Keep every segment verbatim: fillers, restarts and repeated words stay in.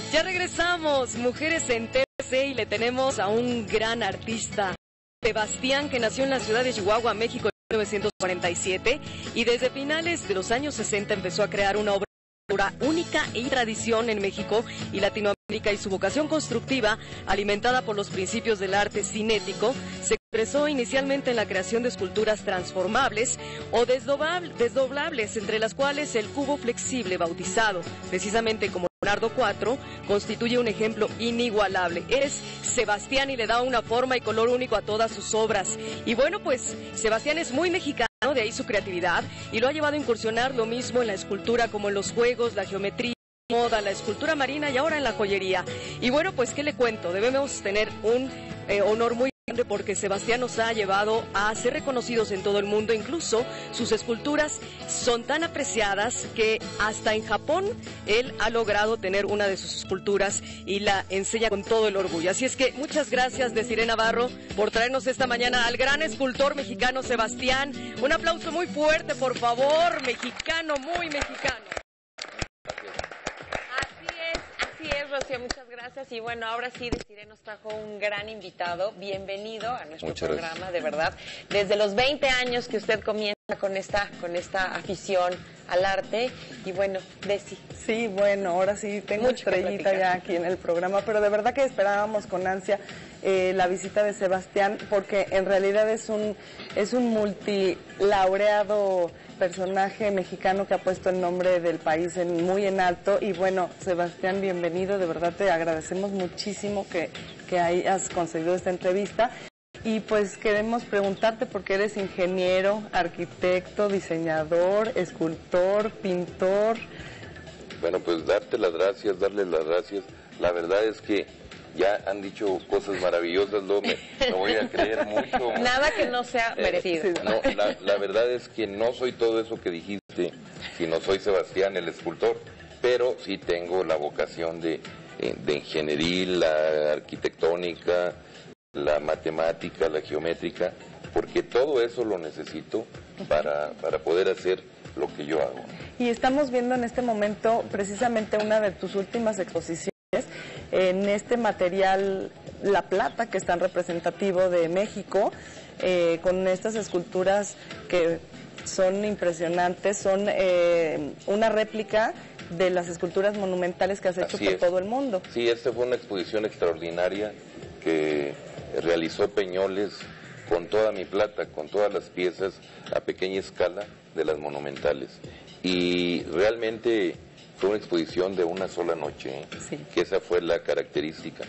Ya regresamos, Mujeres en T V C, y le tenemos a un gran artista, Sebastián, que nació en la ciudad de Chihuahua, México, en mil novecientos cuarenta y siete, y desde finales de los años sesenta empezó a crear una obra única y tradición en México y Latinoamérica, y su vocación constructiva, alimentada por los principios del arte cinético, se expresó inicialmente en la creación de esculturas transformables o desdoblables, entre las cuales el cubo flexible, bautizado precisamente como Leonardo cuatro, constituye un ejemplo inigualable. Es Sebastián y le da una forma y color único a todas sus obras. Y bueno, pues Sebastián es muy mexicano, de ahí su creatividad, y lo ha llevado a incursionar lo mismo en la escultura como en los juegos, la geometría, la moda, la escultura marina y ahora en la joyería. Y bueno, pues qué le cuento, debemos tener un eh, honor muy grande, porque Sebastián nos ha llevado a ser reconocidos en todo el mundo. Incluso sus esculturas son tan apreciadas que hasta en Japón él ha logrado tener una de sus esculturas y la enseña con todo el orgullo. Así es que muchas gracias, Desiree Navarro, por traernos esta mañana al gran escultor mexicano Sebastián. Un aplauso muy fuerte, por favor, mexicano, muy mexicano. Así es, Rocío, muchas gracias. Y bueno, ahora sí, Desiree nos trajo un gran invitado. Bienvenido a nuestro muchas programa, gracias. De verdad. Desde los veinte años que usted comienza con esta, con esta afición al arte. Y bueno, Desi. Sí, bueno, ahora sí tengo Mucho estrellita ya aquí en el programa, pero de verdad que esperábamos con ansia eh, la visita de Sebastián, porque en realidad es un, es un multilaureado personaje mexicano que ha puesto el nombre del país en, muy en alto. Y bueno, Sebastián, bienvenido, de verdad te agradecemos muchísimo que, que hayas concedido esta entrevista. Y pues queremos preguntarte, porque eres ingeniero, arquitecto, diseñador, escultor, pintor. Bueno, pues darte las gracias, darles las gracias. La verdad es que ya han dicho cosas maravillosas, luego me, me voy a creer mucho. Nada que no sea merecido. Eh, no, la, la verdad es que no soy todo eso que dijiste, sino soy Sebastián, el escultor, pero sí tengo la vocación de, de ingeniería, la arquitectónica, la matemática, la geométrica, porque todo eso lo necesito para, para poder hacer lo que yo hago. Y estamos viendo en este momento precisamente una de tus últimas exposiciones en este material, la plata, que es tan representativo de México, eh, con estas esculturas que son impresionantes, son eh, una réplica de las esculturas monumentales que has hecho Así por es. todo el mundo. Sí, esta fue una exposición extraordinaria que realizó Peñoles con toda mi plata, con todas las piezas a pequeña escala de las monumentales. Y realmente fue una exposición de una sola noche, ¿eh? Sí. Que esa fue la característica.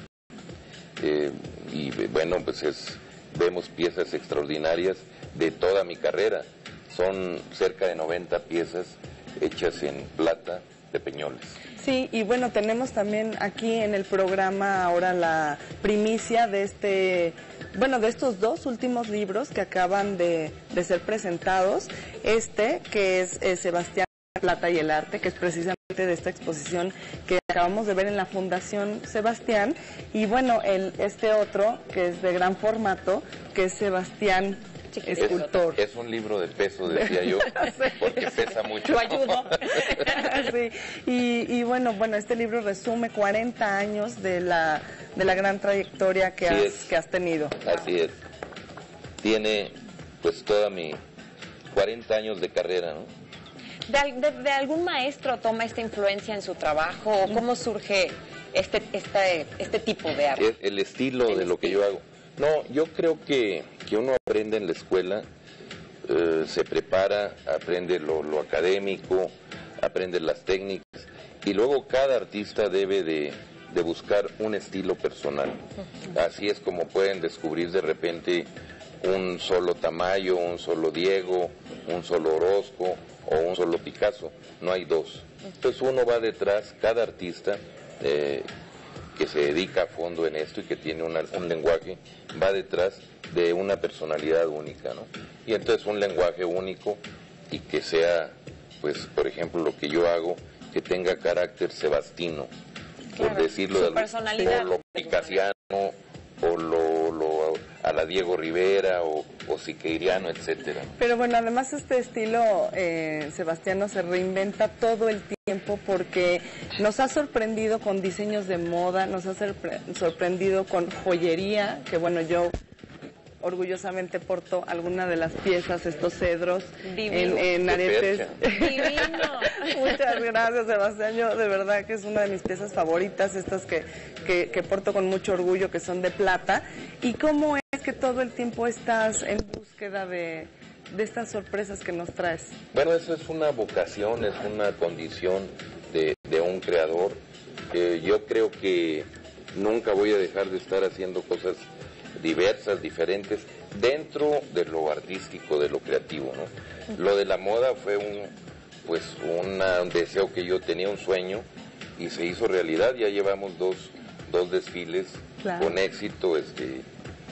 Eh, y bueno, pues es, vemos piezas extraordinarias de toda mi carrera. Son cerca de noventa piezas hechas en plata de Peñoles. Sí, y bueno, tenemos también aquí en el programa ahora la primicia de este, bueno, de estos dos últimos libros que acaban de, de ser presentados. Este, que es eh, Sebastián, la plata y el arte, que es precisamente de esta exposición que acabamos de ver en la Fundación Sebastián. Y bueno, el, este otro, que es de gran formato, que es Sebastián, escultor. Es, es un libro de peso, decía yo, porque pesa mucho. Lo ayudo. Sí. Y, y bueno, bueno, este libro resume cuarenta años de la, de la gran trayectoria que, has, que has tenido. Así es. Tiene pues toda mi cuarenta años de carrera, ¿no? ¿De, de, de algún maestro toma esta influencia en su trabajo? ¿O cómo surge este, este, este tipo de arte? Es el estilo el de lo estilo. que yo hago. No, yo creo que, que uno aprende en la escuela, eh, se prepara, aprende lo, lo académico, aprende las técnicas, y luego cada artista debe de, de buscar un estilo personal. Así es como pueden descubrir de repente un solo Tamayo, un solo Diego, un solo Orozco o un solo Picasso. No hay dos. Entonces uno va detrás, cada artista eh, que se dedica a fondo en esto y que tiene una, un lenguaje, va detrás de una personalidad única, ¿no? Y entonces un lenguaje único y que sea, pues, por ejemplo, lo que yo hago, que tenga carácter sebastino, claro, por decirlo de personalidad, por lo picasiano, o lo, lo a la Diego Rivera o, o Siqueiriano, etcétera. Pero bueno, además este estilo eh, sebastiano se reinventa todo el tiempo porque nos ha sorprendido con diseños de moda, nos ha sorprendido con joyería, que bueno, yo orgullosamente porto alguna de las piezas, estos cedros en, en aretes. Divino. Muchas gracias, Sebastián. Yo de verdad que es una de mis piezas favoritas, estas que, que, que porto con mucho orgullo, que son de plata. ¿Y cómo es que todo el tiempo estás en búsqueda de, de estas sorpresas que nos traes? Bueno, eso es una vocación, es una condición de, de un creador. Eh, yo creo que nunca voy a dejar de estar haciendo cosas diversas, diferentes, dentro de lo artístico, de lo creativo, ¿no? Lo de la moda fue un, pues, una, un deseo que yo tenía, un sueño, y se hizo realidad. Ya llevamos dos, dos desfiles claro. con éxito, este, eh,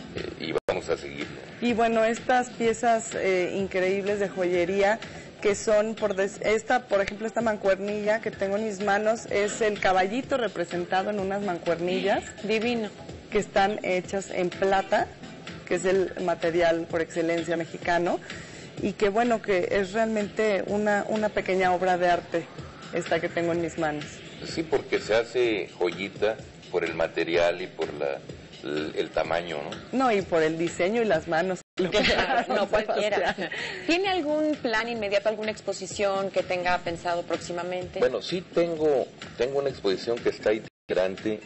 y vamos a seguirlo. Y bueno, estas piezas eh, increíbles de joyería, que son, por des esta, por ejemplo, esta mancuernilla que tengo en mis manos, es el caballito representado en unas mancuernillas. Divino. Que están hechas en plata, que es el material por excelencia mexicano, y que bueno, que es realmente una, una pequeña obra de arte esta que tengo en mis manos. Sí, porque se hace joyita por el material y por la, el, el tamaño, ¿no? No, y por el diseño y las manos. No cualquiera. ¿Tiene algún plan inmediato, alguna exposición que tenga pensado próximamente? Bueno, sí tengo, tengo una exposición que está itinerante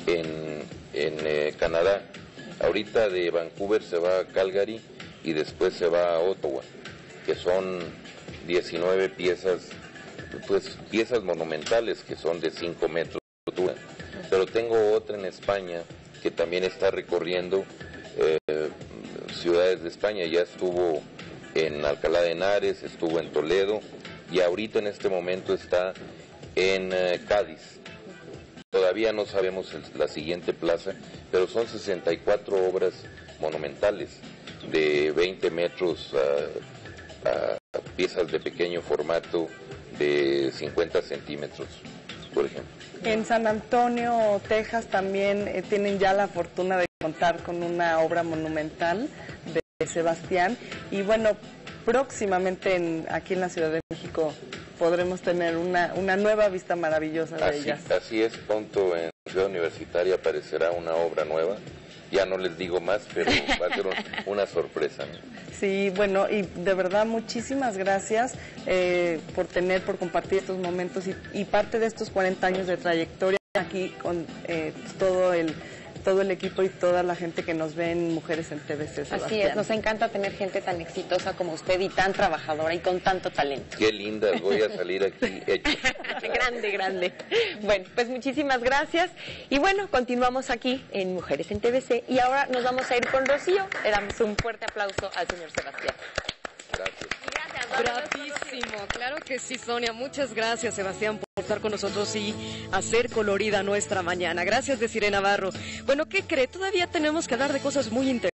en, en eh, Canadá. Ahorita de Vancouver se va a Calgary y después se va a Ottawa, que son diecinueve piezas, pues piezas monumentales que son de cinco metros de altura. Pero tengo otra en España que también está recorriendo eh, ciudades de España. Ya estuvo en Alcalá de Henares, estuvo en Toledo y ahorita en este momento está en eh, Cádiz. Todavía no sabemos el, la siguiente plaza, pero son sesenta y cuatro obras monumentales de veinte metros a, a, a piezas de pequeño formato de cincuenta centímetros, por ejemplo. En San Antonio, Texas, también eh, tienen ya la fortuna de contar con una obra monumental de Sebastián. Y bueno, próximamente en, aquí en la Ciudad de México podremos tener una, una nueva vista maravillosa de así, ellas. Así es, pronto en Ciudad Universitaria aparecerá una obra nueva. Ya no les digo más, pero va a ser una sorpresa, ¿no? Sí, bueno, y de verdad muchísimas gracias eh, por tener, por compartir estos momentos y, y parte de estos cuarenta años de trayectoria aquí con eh, todo el todo el equipo y toda la gente que nos ve en Mujeres en T V C, Sebastián. Así es, nos encanta tener gente tan exitosa como usted y tan trabajadora y con tanto talento. Qué linda, voy a salir aquí hecho. Grande, grande. Bueno, pues muchísimas gracias. Y bueno, continuamos aquí en Mujeres en T V C y ahora nos vamos a ir con Rocío. Le damos un fuerte aplauso al señor Sebastián. Gracias. Bravísimo, claro que sí, Sonia. Muchas gracias, Sebastián, por estar con nosotros y hacer colorida nuestra mañana. Gracias, Desiree Navarro. Bueno, ¿qué cree? Todavía tenemos que hablar de cosas muy interesantes.